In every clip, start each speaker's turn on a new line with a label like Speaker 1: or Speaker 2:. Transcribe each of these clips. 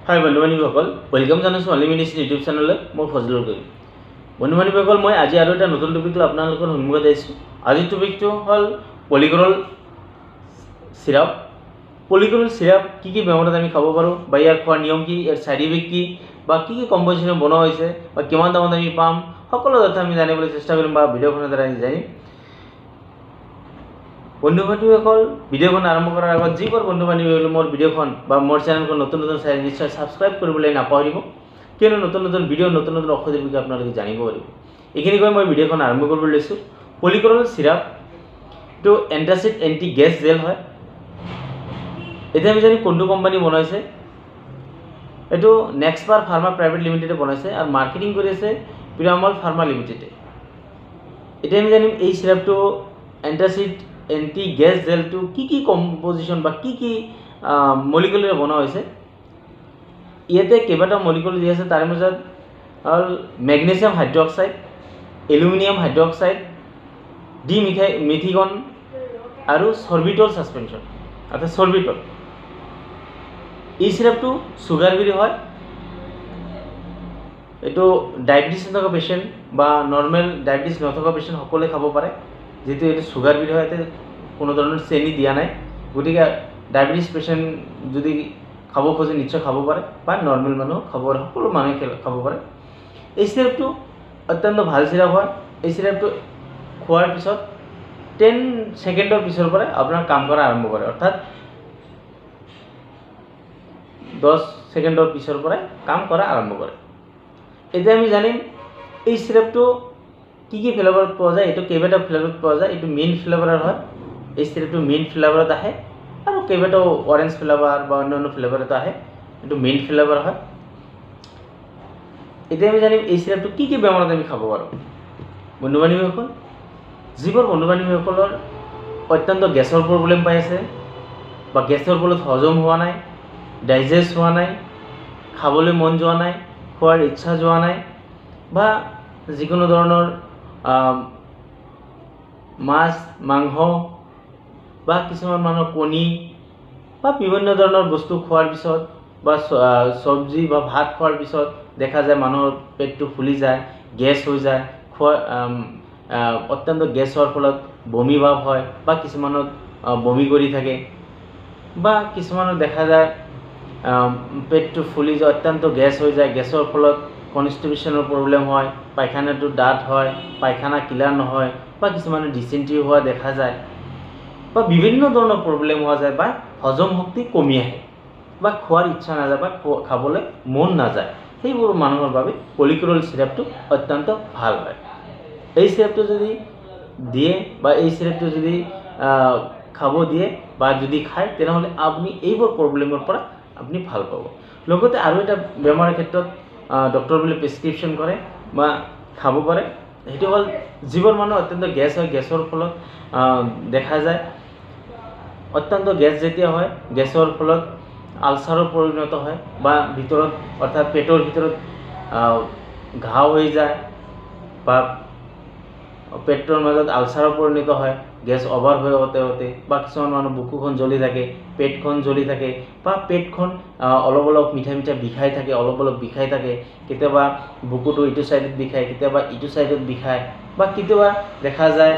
Speaker 1: हाय बंधु बान्धवीসকল वेलकम জানাইছো অনলি মেডিচিন ইউটিউব চেনেললৈ মই ফজলুল করিম। বন্ধু বান্ধৱীসকল মই আজি আৰু এটা নতুন টপিক লৈ আপোনালোকৰ সন্মুখত আহিছোঁ। আজিৰ টপিকটো হ'ল পলিক্লৰল সিরাপ। পলিক্লৰল সিরাপ কি বেমাৰত আমি খাব পাৰোঁ বা ইয়াৰ খোৱাৰ নিয়ম কি, ইয়াৰ সাইড ইফেক্ট কি বা কি কম্পোজিশন বনোৱা হৈছে বা কিমান দামত আমি পাম, সকলো কথা আমি জানিবলৈ চেষ্টা কৰিম বা ভিডিঅ'খনৰ দ্বাৰা জানিম। বন্ধু বান্ধৱীসকল ভিডিঅ'খন আৰম্ভ কৰাৰ আগত যিবোৰ বন্ধু বান্ধৱীসকলে মোৰ ভিডিঅ'খন বা মোৰ চেনেলখন নতুন নতুন চাই নিশ্চয় সাবস্ক্ৰাইব কৰিবলৈ নাপাহৰিব, কিয়নো নতুন নতুন ভিডিঅ' নতুন নতুন ঔষধৰ বিষয়ে আপোনালোকে জানিব পাৰিব। এইখিনি কৈ মই ভিডিঅ'খন আৰম্ভ কৰিব লৈছোঁ। পলিক্লৰল সিরাপ এইটো এন্টাচিড এন্টি গেছ জেল হয়। এতিয়া আমি জানি কোনটো কোম্পানী বনাইছে, এইটো নেক্সপাৰ ফাৰ্মা প্ৰাইভেট লিমিটেডে বনাইছে আৰু মাৰ্কেটিং কৰি আছে পিৰামল ফাৰ্মা লিমিটেডে। এতিয়া আমি জানিম এই সিরাপটো এন্টাচিড এন্টি গেছ জেলটো কি কম্পোজিশন বা কি মলিকুলাৰে বনোৱা হৈছে। ইয়াতে কেইবাটাও মলিকুল দিয়া আছে, তাৰে মাজত হ'ল মেগনেছিয়াম হাইড্ৰক্সাইড, এলুমিনিয়াম হাইড্ৰক্সাইড, মিথিগন আৰু সৰ্বিটল সাসপেনশন অৰ্থাৎ সৰ্বিটল। এই সিরাপটো সুগার ফ্রি হয়। এইটো ডায়াবেটিস নথকা পেশেন্ট বা নর্মাল ডায়াবেটিস নথকা পেশেন্ট সকলে খাব পাৰে, যেহেতু এইটো সুগার ফ্রি হয়। এতে কোনো ধৰণৰ চেনি দিয়া নাই, গতিকে ডায়াবেটিস পেশেন্ট যদি খাব খোজে নিশ্চয় খাব পাৰে বা নর্মাল মানুহ খাব পাৰে, সকলো মানুহে খাব পাৰে। এই সিরাপটো অত্যন্ত ভাল সিরাপ হয়। এই সিরাপটো খোৱাৰ পিছত 10 সেকেন্ডৰ পিছৰ পৰা আপোনাৰ কাম কৰা আৰম্ভ কৰে, অৰ্থাৎ 10 সেকেন্ডৰ পিছৰ পৰা কাম কৰা আৰম্ভ কৰে। এতিয়া আমি জানিম এই সিরাপটো কি ফ্লেভাৰত পোৱা যায়। এইটো কেইবাটাও ফ্লেভাৰত পোৱা যায়। এইটো মিন্ট ফ্লেভাৰৰ হয়। এই সিরাপটো মিন্ট ফ্লেভাৰত আহে আৰু কেইবাটাও অৰেঞ্জ ফ্লেভাৰ বা অন্যান্য ফ্লেভাৰত আহে। এইটো মিন্ট ফ্লেভাৰ হয়। এতিয়া আমি জানিম এই সিরাপটো কি বেমাৰত আমি খাব পাৰোঁ। বন্ধু বান্ধৱীসকল, যিবোৰ বন্ধু বান্ধৱীসকলৰ অত্যন্ত গেছৰ প্ৰব্লেম পাই আছে বা গেছৰ ফলত হজম হোৱা নাই, ডাইজেষ্ট হোৱা নাই, খাবলৈ মন যোৱা নাই, খোৱাৰ ইচ্ছা যোৱা নাই বা যিকোনো ধৰণৰ মাছ মাংস বা কিছুমান মানুহৰ কণী বা বিভিন্ন ধৰণৰ বস্তু খোৱাৰ পিছত বা চব্জি বা ভাত খোৱাৰ পিছত দেখা যায় মানুহৰ পেটটো ফুলি যায়, গেছ হৈ যায়, অত্যন্ত গেছ হোৱাৰ ফলত বমি ভাৱ হয় বা কিছুমানত বমি কৰি থাকে বা কিছুমানত দেখা যায় পেটটো ফুলি যায়, অত্যন্ত গেছ হৈ যায়, গেছৰ ফলত কনষ্টিপেশ্যনৰ প্ৰব্লেম হয়, পায়খানাটো ডাঠ হয়, পায়খানা ক্লিয়াৰ নহয় বা কিছুমানৰ ডিচেণ্ট্ৰি হোৱা দেখা যায় বা বিভিন্ন ধৰণৰ প্ৰব্লেম হোৱা যায় বা হজম শক্তি কমি আহে বা খোৱাৰ ইচ্ছা নাযায় বা খাবলৈ মন নাযায়। সেইবোৰ মানুহৰ বাবে পলিক্লৰল সিরাপটো অত্যন্ত ভাল হয়। এই সিরাপটো যদি দিয়ে বা এই সিরাপটো যদি খাব দিয়ে বা যদি খায়, তেনেহ'লে আপুনি এইবোৰ প্ৰব্লেমৰ পৰা আপুনি ভাল পাব। লগতে আৰু এটা বেমাৰৰ ক্ষেত্ৰত ডক্টৰবোৰে প্ৰেছক্ৰিপশ্যন কৰে বা খাব পাৰে, সেইটো হ'ল যিবোৰ মানুহ অত্যন্ত গেছ হয়, গেছৰ ফলত দেখা যায় অত্যন্ত গেছ যেতিয়া হয়, গেছৰ ফলত আলচাৰৰ পৰিণত হয় বা ভিতৰত অৰ্থাৎ পেটৰ ভিতৰত ঘাও হৈ যায় বা পেটৰ মাজত আলচাৰৰ পৰিণত হয়, গেছ অভাৰ হৈ হতে বা কিছুমান মানুহ বুকুখন জ্বলি থাকে, পেটখন জ্বলি থাকে বা পেটখন অলপ অলপ মিঠা বিষাই থাকে, অলপ অলপ বিষাই থাকে, কেতিয়াবা বুকুটো ইটো সাইডত বিষায়, কেতিয়াবা ইটো সাইডত বিষায় বা কেতিয়াবা দেখা যায়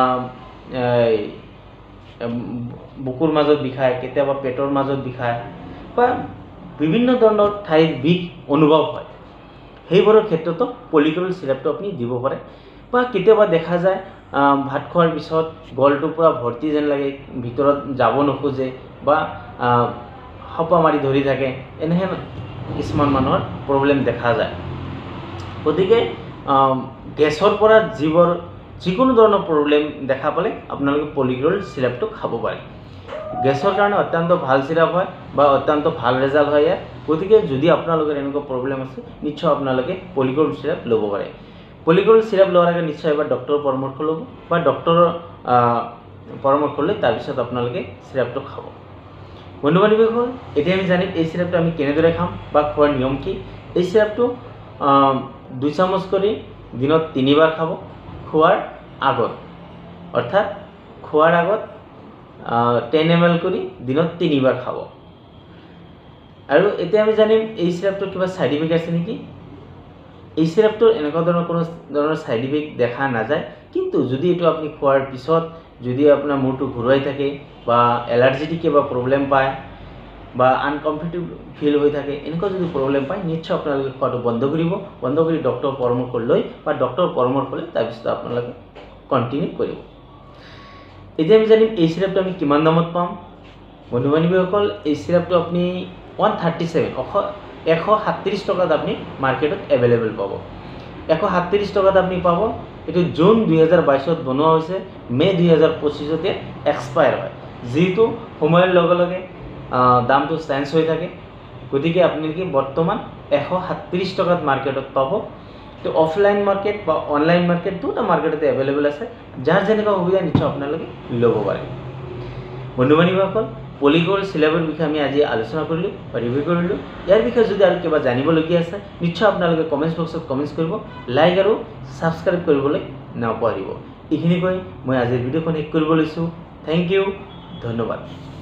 Speaker 1: বুকুৰ মাজত বিষায়, কেতিয়াবা পেটৰ মাজত বিষায় বা বিভিন্ন ধৰণৰ ঠাইত বিষ অনুভৱ হয়। সেইবোৰৰ ক্ষেত্ৰতো পলিক্লৰল সিরাপটো আপুনি দিব পাৰে। বা কেতিয়াবা দেখা যায় ভাত খোৱাৰ পিছত গলটো পুৰা ভৰ্তি যেন লাগে, ভিতৰত যাব নোখোজে বা সপা মাৰি ধৰি থাকে, এনেহেন কিছুমান মানুহৰ প্ৰব্লেম দেখা যায়। গতিকে গেছৰ পৰা যিকোনো ধৰণৰ প্ৰব্লেম দেখা পালে আপোনালোকে পলিক্লৰল সিরাপটো খাব পাৰে। গেছৰ কাৰণে অত্যন্ত ভাল সিরাপ হয় বা অত্যন্ত ভাল রেজাল্ট হয় ইয়াৰ। গতিকে যদি আপোনালোকৰ এনেকুৱা প্ৰব্লেম আছে, নিশ্চয় আপোনালোকে পলিক্লৰল সিরাপ ল'ব পাৰে। পলিক্লৰল সিরাপ লোৱাৰ আগে নিশ্চয় এবাৰ ডক্টৰৰ পৰামৰ্শ ল'ব বা ডক্টৰৰ পৰামৰ্শ লৈ তাৰপিছত আপোনালোকে সিরাপটো খাব। বন্ধু বান্ধৱীসকল, এতিয়া আমি জানিম এই সিরাপটো আমি কেনেদৰে খাম বা খোৱাৰ নিয়ম কি। এই সিরাপটো 2 চামুচ কৰি দিনত 3 বাৰ খাব খোৱাৰ আগত, অৰ্থাৎ খোৱাৰ আগত 10 ml কৰি দিনত 3 বাৰ খাব। আৰু এতিয়া আমি জানিম এই চিৰাপটোৰ কিবা সাইড ইফেক্ট আছে নেকি। এই চিৰাপটোৰ এনেকুৱা কোনো ধৰণৰ সাইড ইফেক্ট দেখা নাযায়, কিন্তু যদি এইটো আপুনি খোৱাৰ পিছত যদি আপোনাৰ মূৰটো ঘূৰাই থাকে বা এলাৰ্জেটিক কিবা প্ৰব্লেম পায় বা আনকমফৰ্টেবল ফিল হৈ থাকে, এনেকুৱা যদি প্ৰব্লেম পায় নিশ্চয় আপোনালোকে খোৱাটো বন্ধ কৰিব। বন্ধ কৰি ডক্টৰৰ পৰামৰ্শ লৈ বা ডক্টৰৰ পৰামৰ্শ লৈ তাৰপিছত আপোনালোকে কণ্টিনিউ কৰিব। এতিয়া আমি জানিম এই চিৰাপটো আমি কিমান দামত পাম। বন্ধু বান্ধৱীসকল, এই চিৰাপটো আপুনি 137 টকাত আপুনি মাৰ্কেটত এভেইলেবল পাব। 137 টকাত আপুনি পাব। এইটো জুন 2022 বনোৱা হৈছে, মে 2025 এক্সপায়াৰ হয়। যেহেতু সময়ৰ লগে লগে দামটো চেঞ্জ হৈ থাকে, গতিকে আপোনালোকে বৰ্তমান 137 টকাত মাৰ্কেটত পাব। তো অফলাইন মাৰ্কেট বা অনলাইন মাৰ্কেট দুটা মাৰ্কেটতে এভেইলেবল আছে। যাৰ যেনেকুৱা সুবিধা নিশ্চয় আপোনালোকে ল'ব পাৰে। বন্ধু বান্ধৱীসকল, পলিগল চিলাবৰ বিষয়ে আমি আজি আলোচনা কৰিলোঁ বা ৰিভিউ কৰিলোঁ। ইয়াৰ বিষয়ে যদি আৰু কিবা জানিবলগীয়া আছে নিশ্চয় আপোনালোকে কমেণ্টছ বক্সত কমেণ্টছ কৰিব, লাইক আৰু ছাবস্ক্ৰাইব কৰিবলৈ নাপাহৰিব। এইখিনি কৈ মই আজিৰ ভিডিঅ'খন শেষ কৰিব লৈছোঁ। থেংক ইউ, ধন্যবাদ।